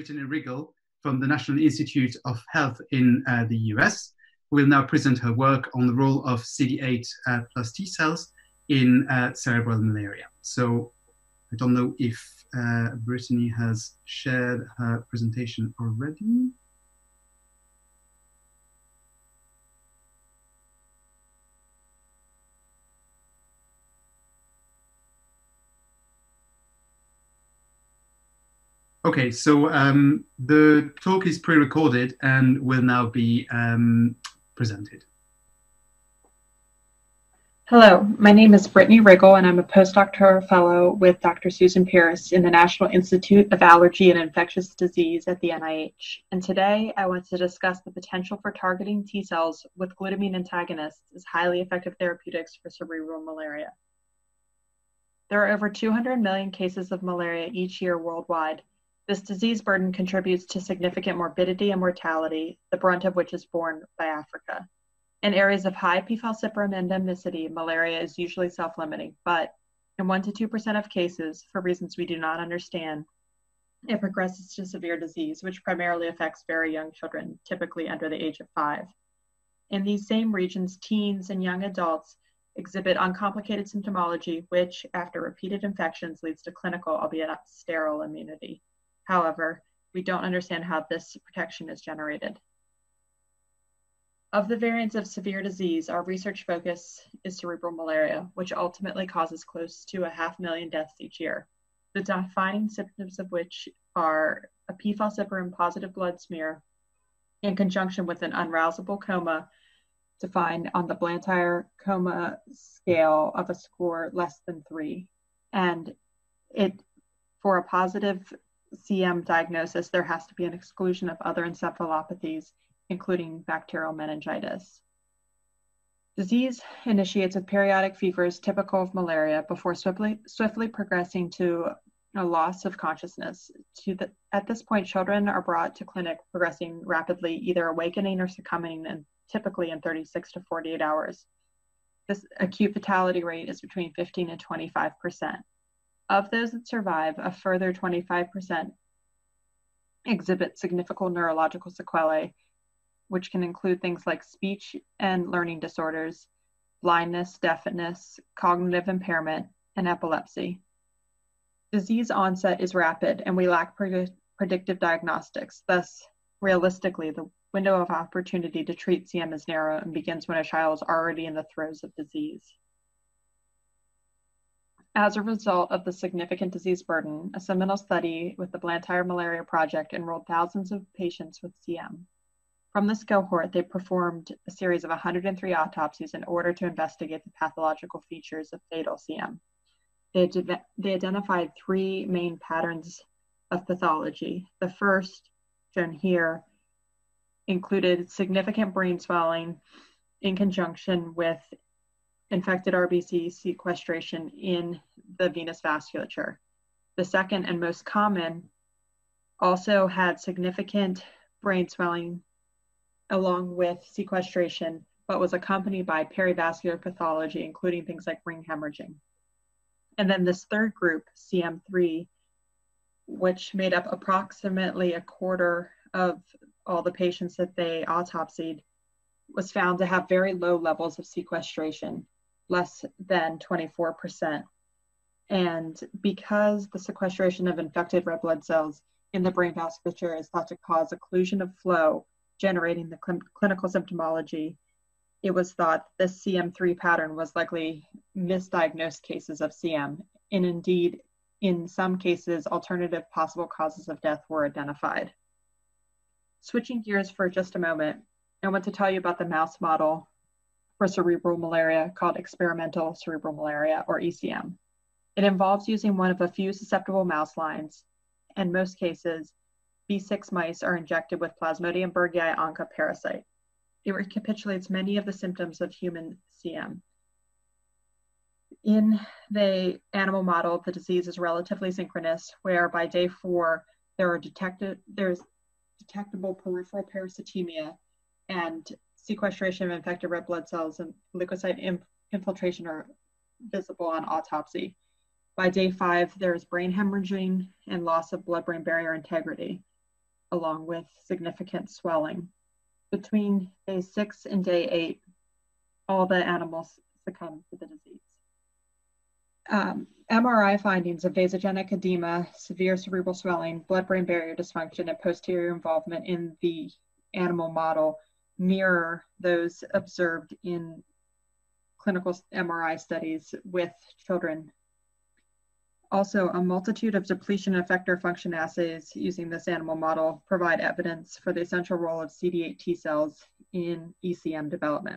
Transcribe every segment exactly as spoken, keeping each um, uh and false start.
Brittany Riggle from the National Institute of Health in uh, the U S, who will now present her work on the role of C D eight uh, plus T cells in uh, cerebral malaria. So I don't know if uh, Brittany has shared her presentation already. Okay, so um, the talk is pre-recorded and will now be um, presented. Hello, my name is Brittany Riggle, and I'm a postdoctoral fellow with Doctor Susan Pierce in the National Institute of Allergy and Infectious Disease at the N I H. And today I want to discuss the potential for targeting T cells with glutamine antagonists as highly effective therapeutics for cerebral malaria. There are over two hundred million cases of malaria each year worldwide. This disease burden contributes to significant morbidity and mortality, the brunt of which is borne by Africa. In areas of high P. falciparum endemicity, malaria is usually self-limiting, but in one to two percent of cases, for reasons we do not understand, it progresses to severe disease, which primarily affects very young children, typically under the age of five. In these same regions, teens and young adults exhibit uncomplicated symptomology, which, after repeated infections, leads to clinical, albeit not sterile, immunity. However, we don't understand how this protection is generated. Of the variants of severe disease, our research focus is cerebral malaria, which ultimately causes close to a half million deaths each year. The defining symptoms of which are a P. falciparum positive blood smear in conjunction with an unrousable coma defined on the Blantyre coma scale of a score less than three. And it, for a positive C M diagnosis, there has to be an exclusion of other encephalopathies, including bacterial meningitis. Disease initiates with periodic fevers typical of malaria before swiftly, swiftly progressing to a loss of consciousness. To the, at this point, children are brought to clinic progressing rapidly, either awakening or succumbing, and typically in thirty-six to forty-eight hours. This acute fatality rate is between fifteen and twenty-five percent. Of those that survive, a further twenty-five percent exhibit significant neurological sequelae, which can include things like speech and learning disorders, blindness, deafness, cognitive impairment, and epilepsy. Disease onset is rapid, and we lack predict predictive diagnostics. Thus, realistically, the window of opportunity to treat C M is narrow and begins when a child is already in the throes of disease. As a result of the significant disease burden, a seminal study with the Blantyre Malaria Project enrolled thousands of patients with C M. From this cohort, they performed a series of one hundred three autopsies in order to investigate the pathological features of fatal C M. They, they identified three main patterns of pathology. The first, shown here, included significant brain swelling in conjunction with infected R B C sequestration in the venous vasculature. The second and most common also had significant brain swelling along with sequestration, but was accompanied by perivascular pathology, including things like ring hemorrhaging. And then this third group, C M three, which made up approximately a quarter of all the patients that they autopsied, was found to have very low levels of sequestration, less than twenty-four percent. And because the sequestration of infected red blood cells in the brain vasculature is thought to cause occlusion of flow, generating the cl clinical symptomology, it was thought this C M three pattern was likely misdiagnosed cases of C M. And indeed, in some cases, alternative possible causes of death were identified. Switching gears for just a moment, I want to tell you about the mouse model for cerebral malaria called experimental cerebral malaria, or E C M. It involves using one of a few susceptible mouse lines. In most cases, B six mice are injected with Plasmodium burgii onca parasite. It recapitulates many of the symptoms of human C M. In the animal model, the disease is relatively synchronous, where by day four, there are detected, there's detectable peripheral parasitemia, and sequestration of infected red blood cells and leukocyte inf infiltration are visible on autopsy. By day five, there's brain hemorrhaging and loss of blood-brain barrier integrity. along with significant swelling. Between day six and day eight, all the animals succumbed to the disease. Um, M R I findings of vasogenic edema, severe cerebral swelling, blood-brain barrier dysfunction, and posterior involvement in the animal model mirror those observed in clinical M R I studies with children. Also, a multitude of depletion effector function assays using this animal model provide evidence for the essential role of C D eight T cells in E C M development.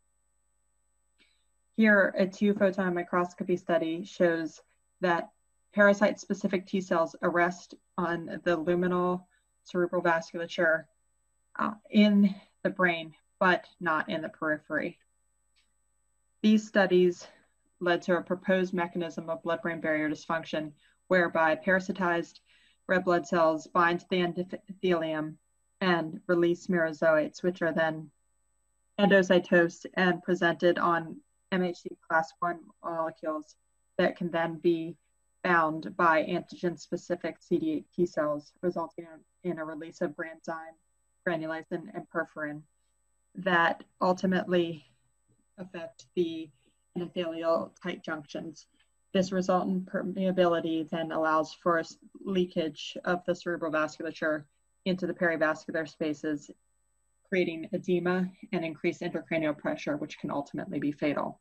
Here, a two-photon microscopy study shows that parasite-specific T cells arrest on the luminal cerebral vasculature uh, in the brain, but not in the periphery. These studies led to a proposed mechanism of blood-brain barrier dysfunction, whereby parasitized red blood cells bind to the endothelium and release merozoites, which are then endocytosed and presented on M H C class one molecules that can then be bound by antigen-specific C D eight T cells, resulting in a release of granzyme, granulysin, and perforin that ultimately affect the endothelial tight junctions. This resultant permeability then allows for leakage of the cerebral vasculature into the perivascular spaces, creating edema and increased intracranial pressure, which can ultimately be fatal.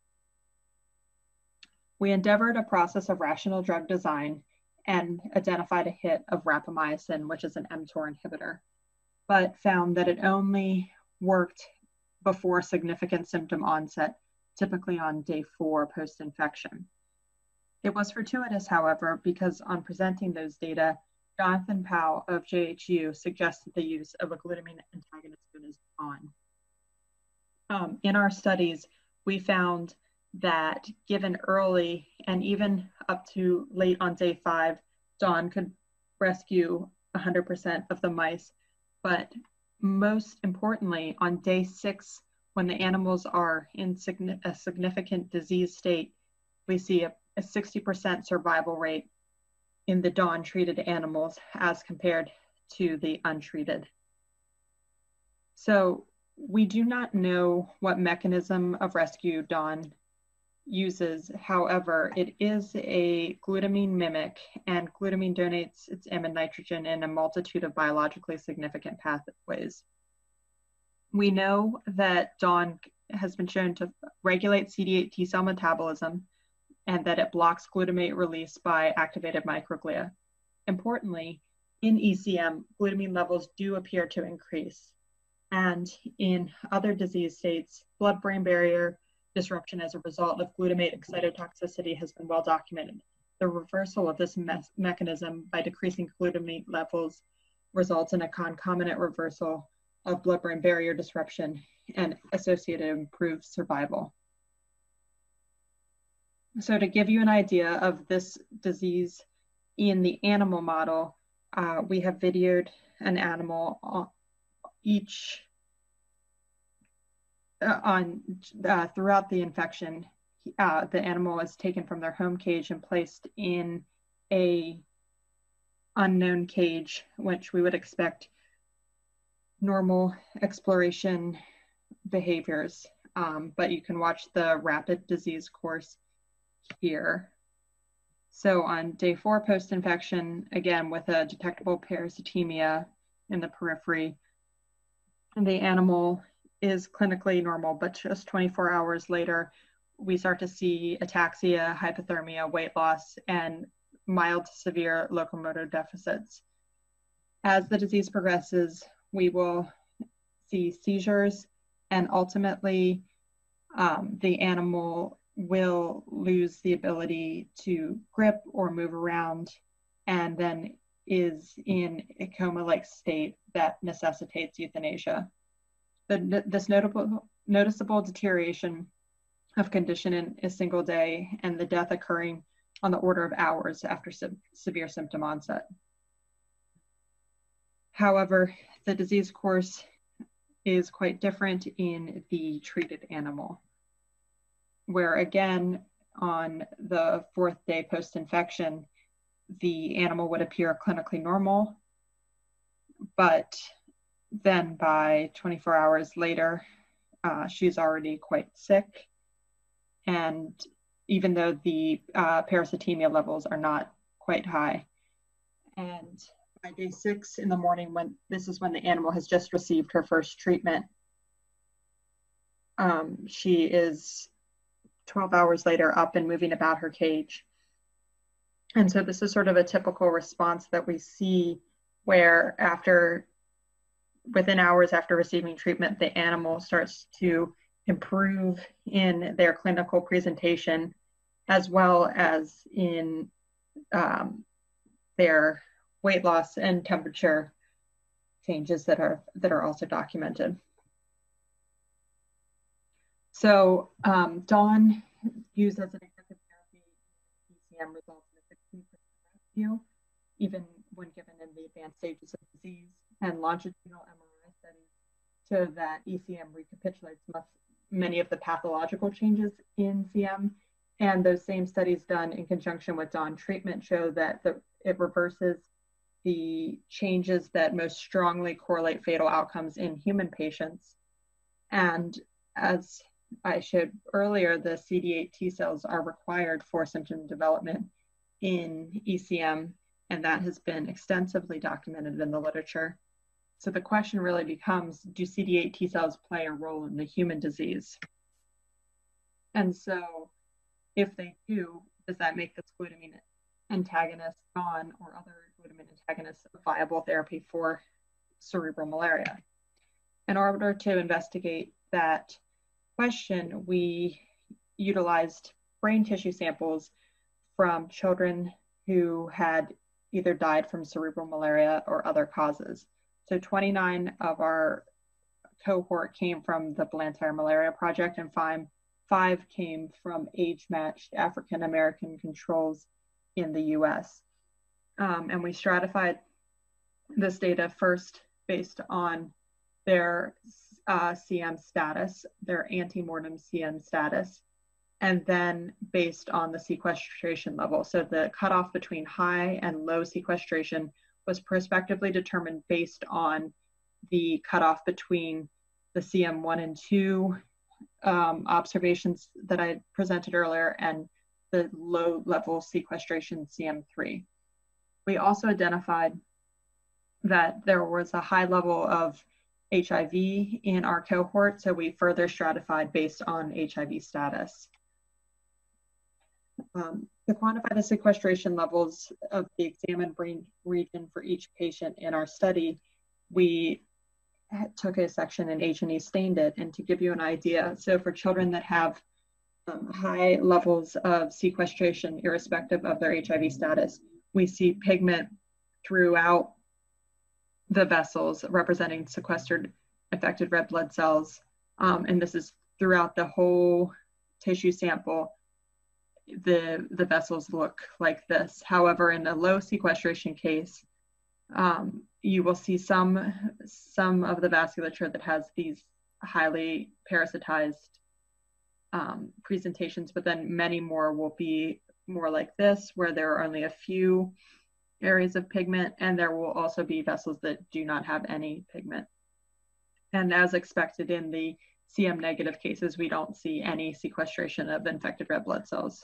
We endeavored a process of rational drug design and identified a hit of rapamycin, which is an mTOR inhibitor, but found that it only worked before significant symptom onset, typically on day four post-infection. It was fortuitous, however, because on presenting those data, Jonathan Powell of J H U suggested the use of a glutamine antagonist known as DAWN. Um, in our studies, we found that given early and even up to late on day five, DAWN could rescue one hundred percent of the mice. But most importantly, on day six, when the animals are in a significant disease state, we see a, a sixty percent survival rate in the DAWN treated animals as compared to the untreated. So we do not know what mechanism of rescue DAWN uses. However, it is a glutamine mimic, and glutamine donates its amide nitrogen in a multitude of biologically significant pathways. We know that DAWN has been shown to regulate C D eight T cell metabolism and that it blocks glutamate release by activated microglia. Importantly, in E C M, glutamine levels do appear to increase. And in other disease states, blood-brain barrier disruption as a result of glutamate excitotoxicity has been well documented. The reversal of this me mechanism by decreasing glutamate levels results in a concomitant reversal of blood-brain barrier disruption and associated improved survival. So to give you an idea of this disease in the animal model, uh, we have videoed an animal each uh, on uh, throughout the infection. Uh, the animal is taken from their home cage and placed in a unknown cage, which we would expect normal exploration behaviors, um, but you can watch the rapid disease course here. So on day four post-infection, again with a detectable parasitemia in the periphery, and the animal is clinically normal, but just twenty-four hours later, we start to see ataxia, hypothermia, weight loss, and mild to severe locomotor deficits. As the disease progresses, we will see seizures, and ultimately um, the animal will lose the ability to grip or move around, and then is in a coma-like state that necessitates euthanasia. The, this notable, noticeable deterioration of condition in a single day, and the death occurring on the order of hours after se severe symptom onset. However, the disease course is quite different in the treated animal, where again, on the fourth day post-infection, the animal would appear clinically normal, but then by twenty-four hours later, uh, she's already quite sick. And even though the uh, parasitemia levels are not quite high. And by day six in the morning, when this is when the animal has just received her first treatment, um, she is twelve hours later up and moving about her cage. And so this is sort of a typical response that we see where after, within hours after receiving treatment, the animal starts to improve in their clinical presentation, as well as in um, their weight loss and temperature changes that are, that are also documented. So um, Dawn used as an effective therapy, E C M results in a sixteen percent rescue, even when given in the advanced stages of disease, and longitudinal M R I studies show that E C M recapitulates much, many of the pathological changes in C M, and those same studies done in conjunction with Dawn treatment show that the, it reverses the changes that most strongly correlate fatal outcomes in human patients. And as I showed earlier, the C D eight T cells are required for symptom development in E C M, and that has been extensively documented in the literature. So the question really becomes, do C D eight T cells play a role in the human disease? And so if they do, does that make this glutamine antagonist Dawn or other glutamine antagonists a viable therapy for cerebral malaria? In order to investigate that question, we utilized brain tissue samples from children who had either died from cerebral malaria or other causes. So twenty-nine of our cohort came from the Blantyre Malaria Project, and five, five came from age-matched African-American controls in the U S. Um, and we stratified this data first based on their uh, C M status, their ante-mortem C M status, and then based on the sequestration level. So the cutoff between high and low sequestration was prospectively determined based on the cutoff between the C M one and two um, observations that I presented earlier and the low level sequestration C M three. We also identified that there was a high level of H I V in our cohort, so we further stratified based on H I V status. Um, to quantify the sequestration levels of the examined brain region for each patient in our study, we took a section in H and E stained it. And to give you an idea, so for children that have um, high levels of sequestration, irrespective of their H I V status, we see pigment throughout the vessels representing sequestered affected red blood cells. Um, and this is throughout the whole tissue sample. The, the vessels look like this. However, in a low sequestration case, um, you will see some, some of the vasculature that has these highly parasitized um, presentations, but then many more will be more like this, where there are only a few areas of pigment, and there will also be vessels that do not have any pigment. And as expected in the C M negative cases, we don't see any sequestration of infected red blood cells.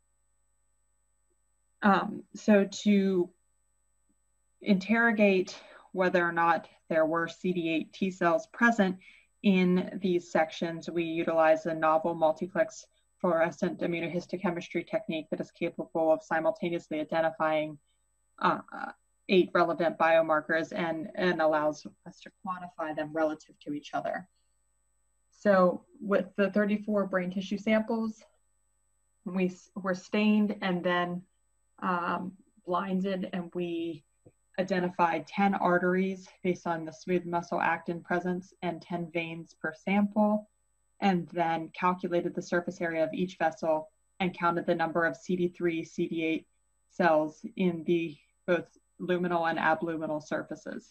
Um, so to interrogate whether or not there were C D eight T cells present in these sections, we utilize a novel multiplex fluorescent immunohistochemistry technique that is capable of simultaneously identifying uh, eight relevant biomarkers and, and allows us to quantify them relative to each other. So with the thirty-four brain tissue samples, we were stained and then um, blinded, and we identified ten arteries based on the smooth muscle actin presence and ten veins per sample, and then calculated the surface area of each vessel and counted the number of C D three, C D eight cells in the both luminal and abluminal surfaces.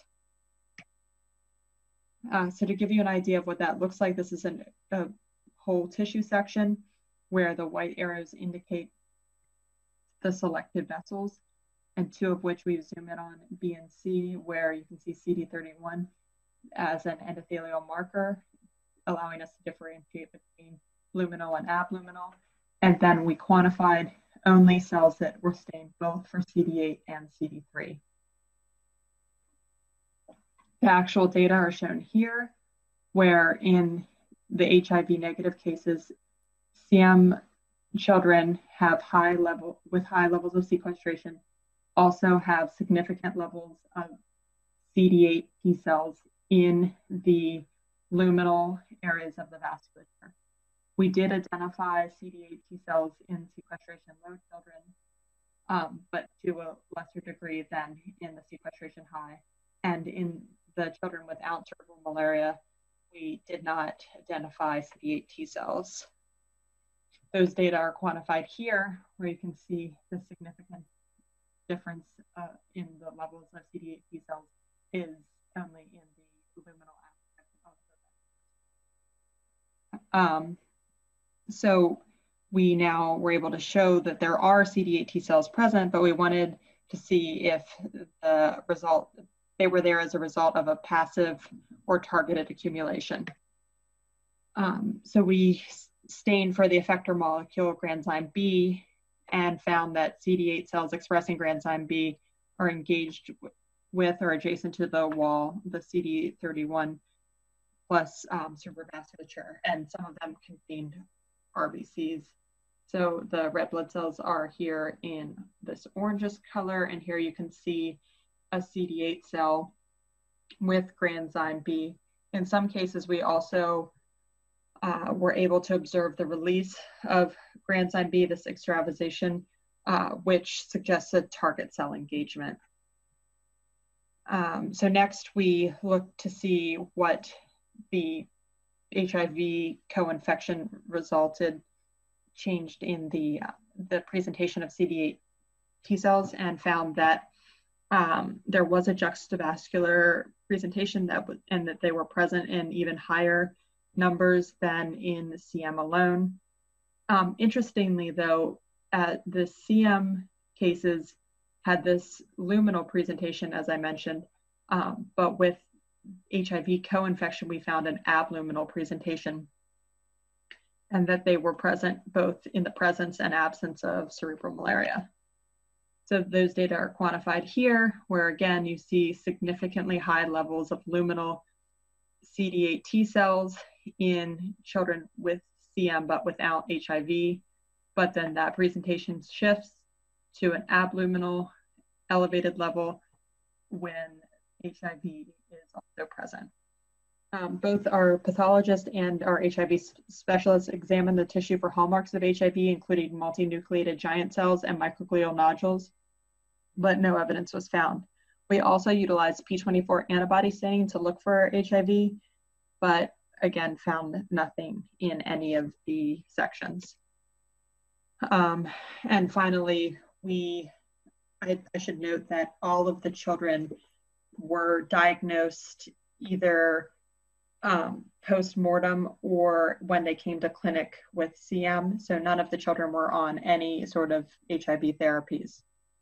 Uh, so to give you an idea of what that looks like, this is an, a whole tissue section where the white arrows indicate the selected vessels. and two of which we zoom in on, B and C, where you can see C D thirty-one as an endothelial marker, allowing us to differentiate between luminal and abluminal. And then we quantified only cells that were stained both for C D eight and C D three. The actual data are shown here, where in the H I V negative cases, C M children have high level with high levels of sequestration, also have significant levels of C D eight T cells in the luminal areas of the vasculature. We did identify C D eight T cells in sequestration low children, um, but to a lesser degree than in the sequestration high. And in the children without cerebral malaria, we did not identify C D eight T cells. Those data are quantified here, where you can see the significant difference uh, in the levels of C D eight T cells is only in the luminal aspect of the um, So we now were able to show that there are C D eight T cells present, but we wanted to see if the result, they were there as a result of a passive or targeted accumulation. Um, so we stained for the effector molecule granzyme B and found that C D eight cells expressing granzyme B are engaged with or adjacent to the wall, the C D thirty-one plus um, cerebrovasculature, and some of them contained R B Cs. So the red blood cells are here in this orangish color, and here you can see a C D eight cell with granzyme B. In some cases, we also uh, were able to observe the release of granzyme B, this extravasation, uh, which suggests a target cell engagement. Um, so next, we look to see what the H I V co-infection resulted changed in the, uh, the presentation of C D eight T cells, and found that um, there was a juxtavascular presentation that was, and that they were present in even higher numbers than in C M alone. Um, interestingly though, uh, the C M cases had this luminal presentation, as I mentioned, um, but with H I V co-infection, we found an abluminal presentation, and that they were present both in the presence and absence of cerebral malaria. So those data are quantified here, where again, you see significantly high levels of luminal C D eight T cells in children with C M, but without H I V. But then that presentation shifts to an abluminal elevated level when H I V is also present. Um, both our pathologist and our H I V specialist examined the tissue for hallmarks of H I V, including multinucleated giant cells and microglial nodules, but no evidence was found. We also utilized P twenty-four antibody staining to look for H I V, but again, found nothing in any of the sections. Um, and finally, we, I, I should note that all of the children were diagnosed either um, post-mortem or when they came to clinic with C M. So none of the children were on any sort of H I V therapies.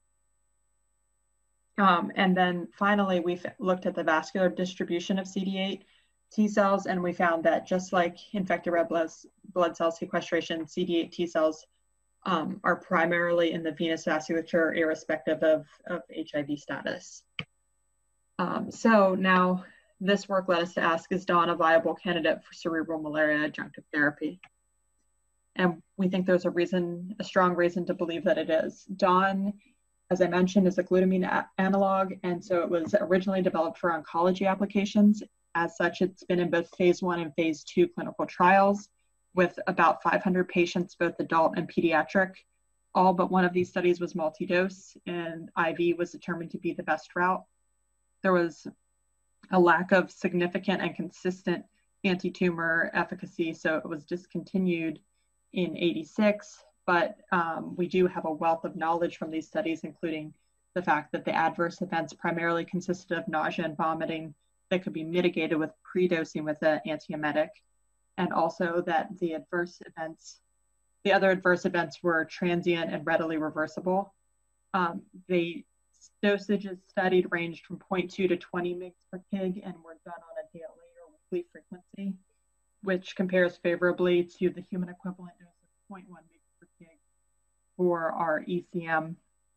Um, and then finally, we looked at the vascular distribution of C D eight T cells, and we found that just like infected red blood, blood cell sequestration, C D eight T cells um, are primarily in the venous vasculature, irrespective of, of H I V status. Um, so now this work led us to ask, is Dawn a viable candidate for cerebral malaria adjunctive therapy? And we think there's a reason, a strong reason to believe that it is. Dawn, as I mentioned, is a glutamine analog, and so it was originally developed for oncology applications. As such, it's been in both phase one and phase two clinical trials with about five hundred patients, both adult and pediatric. All but one of these studies was multi-dose, and I V was determined to be the best route. There was a lack of significant and consistent anti-tumor efficacy, so it was discontinued in eighty-six, but um, we do have a wealth of knowledge from these studies, including the fact that the adverse events primarily consisted of nausea and vomiting that could be mitigated with pre-dosing with an antiemetic, and also that the adverse events, the other adverse events were transient and readily reversible. Um, they dosages studied ranged from zero point two to twenty milligrams per kilogram and were done on a daily or weekly frequency, which compares favorably to the human equivalent dose of zero point one milligrams per kilogram for our E C M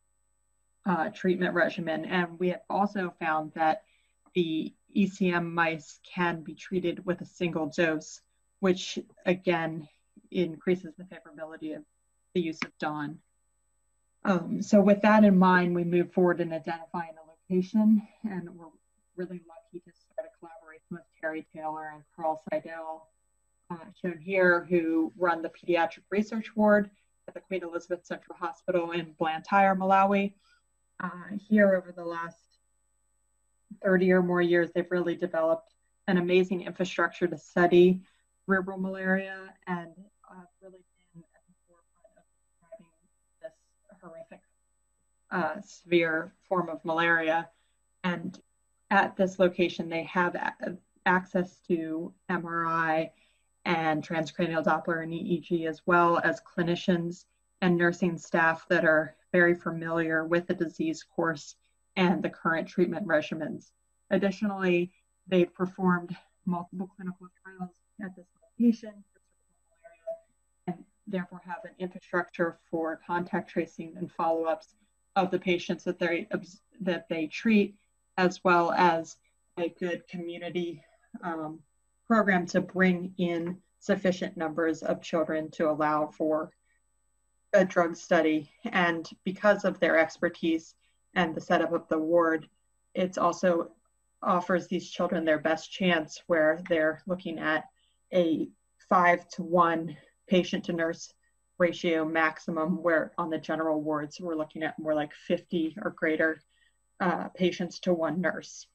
uh, treatment regimen. And we have also found that the E C M mice can be treated with a single dose, which again increases the favorability of the use of D O N. Um, so with that in mind, we move forward in identifying a location, and we're really lucky to start a collaboration with Terry Taylor and Carl Seidel, uh, shown here, who run the pediatric research ward at the Queen Elizabeth Central Hospital in Blantyre, Malawi. Uh, here over the last thirty or more years, they've really developed an amazing infrastructure to study cerebral malaria and uh, really been at the forefront of describing this horrific, uh, severe form of malaria. And at this location, they have a access to M R I and transcranial Doppler and E E G, as well as clinicians and nursing staff that are very familiar with the disease course and the current treatment regimens. Additionally, they've performed multiple clinical trials at this location for cerebral malaria, and therefore have an infrastructure for contact tracing and follow-ups of the patients that they that they treat, as well as a good community um, program to bring in sufficient numbers of children to allow for a drug study. And because of their expertise and the setup of the ward, it also offers these children their best chance, where they're looking at a five to one patient to nurse ratio maximum, where on the general wards, we're looking at more like fifty or greater uh, patients to one nurse.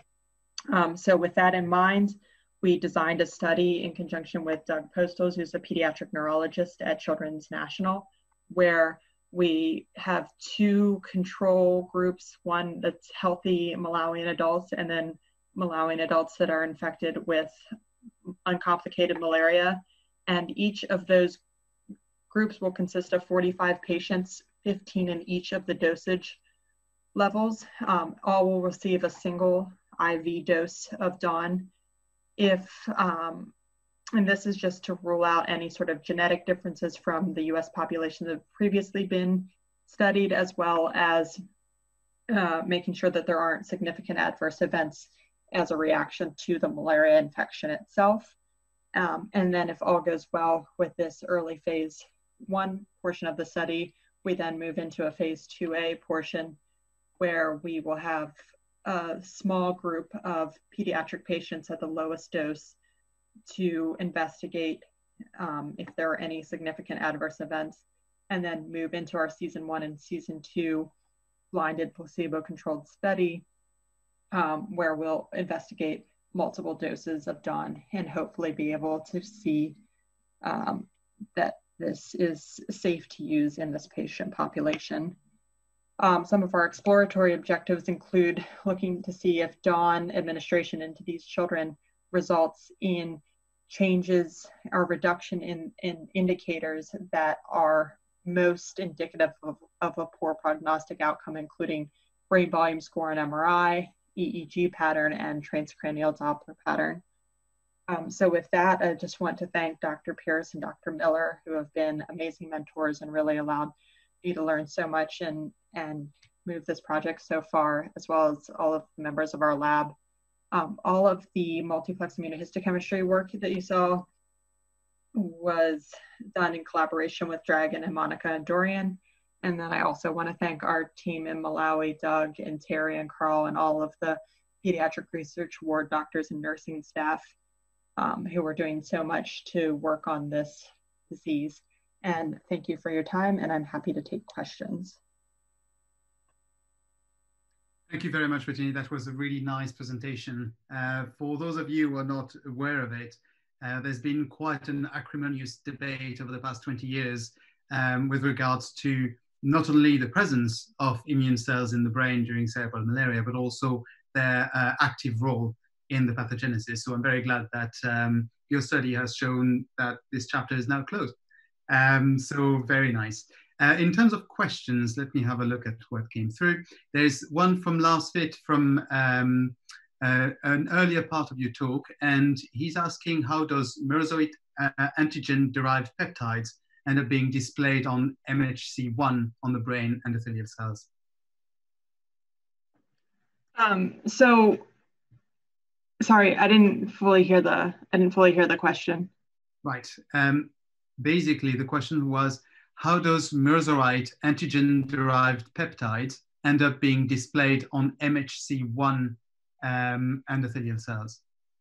Um, so with that in mind, we designed a study in conjunction with Doug Postles, who's a pediatric neurologist at Children's National, where we have two control groups, one that's healthy Malawian adults, and then Malawian adults that are infected with uncomplicated malaria. And each of those groups will consist of forty-five patients, fifteen in each of the dosage levels. Um, all will receive a single I V dose of D O N. If, um, and this is just to rule out any sort of genetic differences from the U S population that have previously been studied, as well as uh, making sure that there aren't significant adverse events as a reaction to the malaria infection itself. Um, and then if all goes well with this early phase one portion of the study, we then move into a phase two A portion, where we will have a small group of pediatric patients at the lowest dose to investigate um, if there are any significant adverse events, and then move into our season one and season two blinded placebo-controlled study, um, where we'll investigate multiple doses of D O N and hopefully be able to see um, that this is safe to use in this patient population. Um, some of our exploratory objectives include looking to see if D O N administration into these children results in changes or reduction in, in indicators that are most indicative of, of a poor prognostic outcome, including brain volume score on M R I, E E G pattern, and transcranial Doppler pattern. Um, so with that, I just want to thank Doctor Pierce and Doctor Miller, who have been amazing mentors and really allowed me to learn so much and, and move this project so far, as well as all of the members of our lab. Um, all of the multiplex immunohistochemistry work that you saw was done in collaboration with Dragon and Monica and Dorian. And then I also want to thank our team in Malawi, Doug and Terry and Carl, and all of the pediatric research ward doctors and nursing staff um, who are doing so much to work on this disease. And thank you for your time, and I'm happy to take questions. Thank you very much, Brittany. That was a really nice presentation. Uh, for those of you who are not aware of it, uh, there's been quite an acrimonious debate over the past twenty years um, with regards to not only the presence of immune cells in the brain during cerebral malaria, but also their uh, active role in the pathogenesis. So I'm very glad that um, your study has shown that this chapter is now closed. Um, so very nice. Uh, in terms of questions, let me have a look at what came through. There's one from Lars Fit from um, uh, an earlier part of your talk, and he's asking, how does merozoite uh, antigen-derived peptides end up being displayed on M H C one on the brain endothelial cells? Um, so, sorry, I didn't fully hear the I didn't fully hear the question. Right. Um, basically, the question was, how does merozoite antigen-derived peptides end up being displayed on M H C one um, endothelial cells?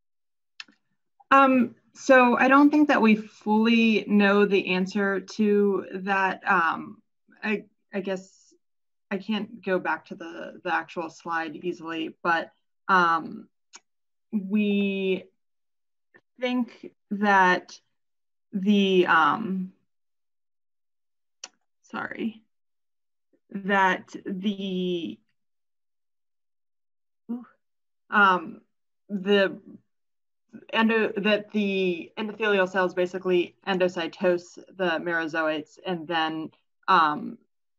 Um, so I don't think that we fully know the answer to that. Um, I, I guess I can't go back to the, the actual slide easily, but um, we think that the, um, sorry, that the, um, the endo, that the endothelial cells basically endocytose the merozoites, and then um,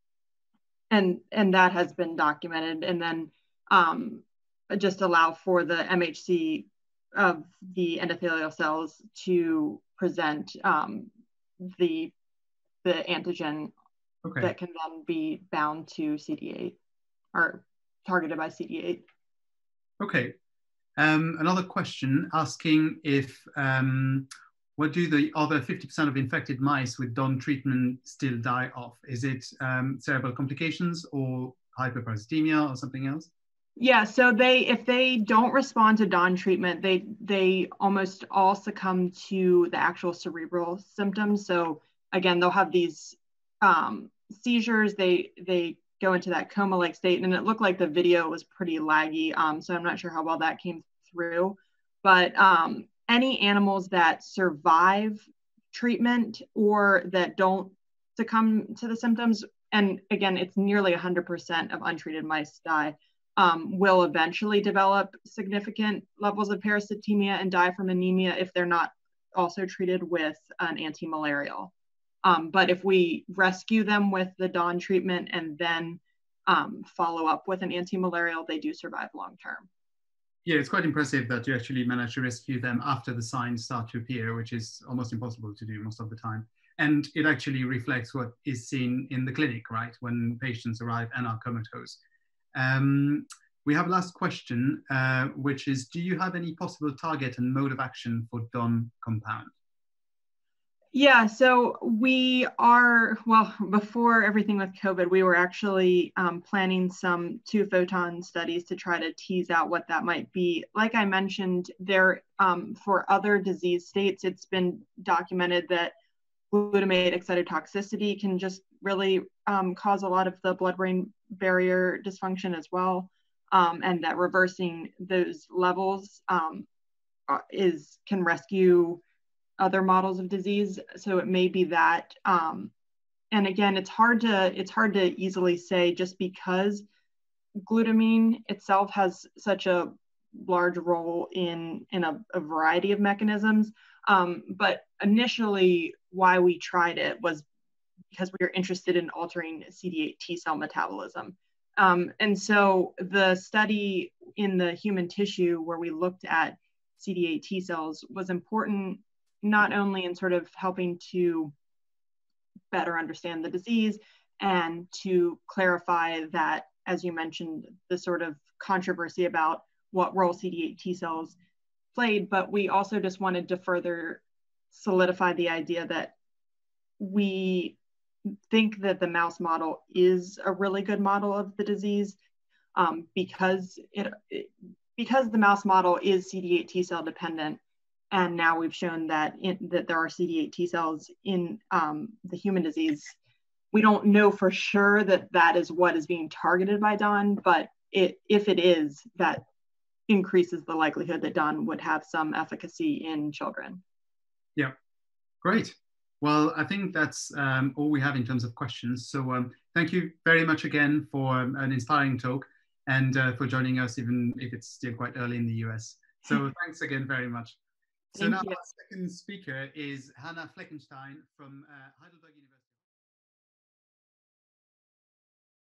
and and that has been documented, and then um, just allow for the M H C of the endothelial cells to present um, the the antigen Okay. that can then be bound to C D eight or targeted by C D eight. Okay. Um, another question asking if um, what do the other fifty percent of infected mice with D O N treatment still die of? Is it um, cerebral complications or hyperparasitemia or something else? Yeah, so they if they don't respond to D O N treatment, they they almost all succumb to the actual cerebral symptoms. So again, they'll have these um, seizures. They they go into that coma-like state, and it looked like the video was pretty laggy. Um, so I'm not sure how well that came through. But um, any animals that survive treatment or that don't succumb to the symptoms, and again, it's nearly one hundred percent of untreated mice die. Um, will eventually develop significant levels of parasitemia and die from anemia if they're not also treated with an antimalarial. Um, but if we rescue them with the D O N treatment and then um, follow up with an antimalarial, they do survive long term. Yeah, it's quite impressive that you actually manage to rescue them after the signs start to appear, which is almost impossible to do most of the time. And it actually reflects what is seen in the clinic, right, when patients arrive and are comatose. Um, we have a last question, uh, which is, do you have any possible target and mode of action for D O N compound? Yeah, so we are, well, before everything with COVID, we were actually um, planning some two photon studies to try to tease out what that might be. Like I mentioned, there um, for other disease states, it's been documented that glutamate excitotoxicity can just really um, cause a lot of the blood-brain barrier dysfunction as well, um, and that reversing those levels um, is can rescue other models of disease. So it may be that. Um, and again, it's hard to it's hard to easily say just because glutamine itself has such a large role in in a, a variety of mechanisms. Um, but initially, why we tried it was because we were interested in altering C D eight T cell metabolism. Um, and so the study in the human tissue where we looked at C D eight T cells was important, not only in sort of helping to better understand the disease and to clarify that, as you mentioned, the sort of controversy about what role C D eight T cells played, but we also just wanted to further solidify the idea that we think that the mouse model is a really good model of the disease um, because it, it because the mouse model is C D eight T cell dependent. And now we've shown that in, that there are C D eight T cells in um, the human disease. We don't know for sure that that is what is being targeted by D O N, but it, if it is, that increases the likelihood that D O N would have some efficacy in children. Yeah, great. Well, I think that's um, all we have in terms of questions. So um, thank you very much again for an inspiring talk and uh, for joining us, even if it's still quite early in the U S. So thanks again very much. So Thank now you. our second speaker is Hannah Fleckenstein from uh, Heidelberg University.